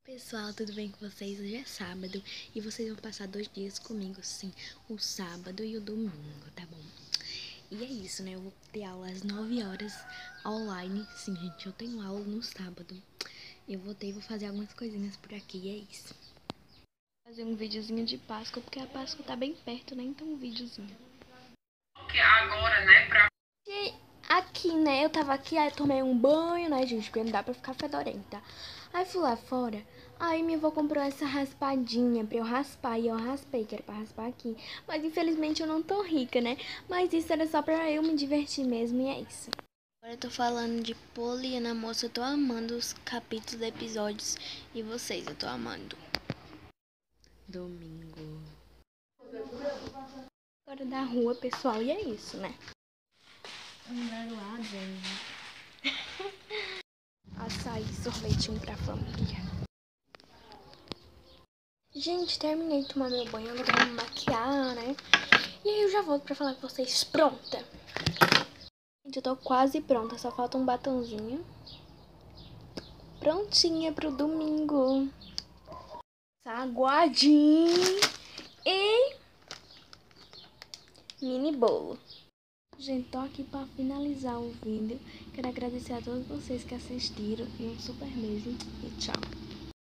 Pessoal, tudo bem com vocês? Hoje é sábado e vocês vão passar 2 dias comigo, sim, o sábado e o domingo, tá bom? E é isso, né? Eu vou ter aula às 9 horas online. Sim, gente, eu tenho aula no sábado. Eu vou fazer algumas coisinhas por aqui e é isso. Vou fazer um videozinho de Páscoa, porque a Páscoa tá bem perto, né? Então um videozinho. Porque agora, né, E aqui, né, eu tava aqui, aí tomei um banho, né, gente, porque não dá pra ficar fedorenta. Aí fui lá fora, aí minha avó comprou essa raspadinha pra eu raspar, e eu raspei, que era pra raspar aqui. Mas infelizmente eu não tô rica, né, mas isso era só pra eu me divertir mesmo, e é isso. Agora eu tô falando de Poliana, moça, eu tô amando os capítulos, episódios, e vocês, eu tô amando. Domingo. Agora da rua, pessoal, e é isso, né. Açaí, sorvetinho pra família. Gente, terminei de tomar meu banho, agora vou me maquiar, né? E aí eu já volto pra falar com vocês. Pronta! Gente, eu tô quase pronta, só falta um batonzinho. Prontinha pro domingo. Saguadinho e mini bolo. Gente, tô aqui pra finalizar o vídeo. Quero agradecer a todos vocês que assistiram e um super beijo e tchau.